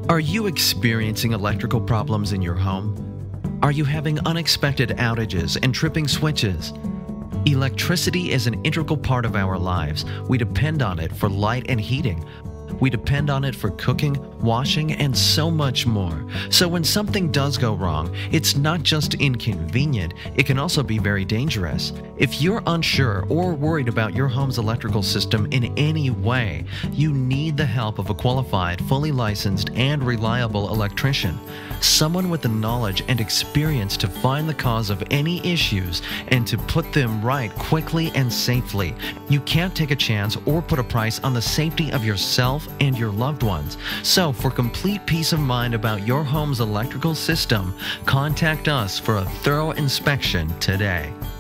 Are you experiencing electrical problems in your home? Are you having unexpected outages and tripping switches? Electricity is an integral part of our lives. We depend on it for light and heating. We depend on it for cooking, washing, and so much more. So when something does go wrong, it's not just inconvenient, it can also be very dangerous. If you're unsure or worried about your home's electrical system in any way, you need the help of a qualified, fully licensed, and reliable electrician. Someone with the knowledge and experience to find the cause of any issues and to put them right quickly and safely. You can't take a chance or put a price on the safety of yourself and your loved ones. So for complete peace of mind about your home's electrical system, contact us for a thorough inspection today.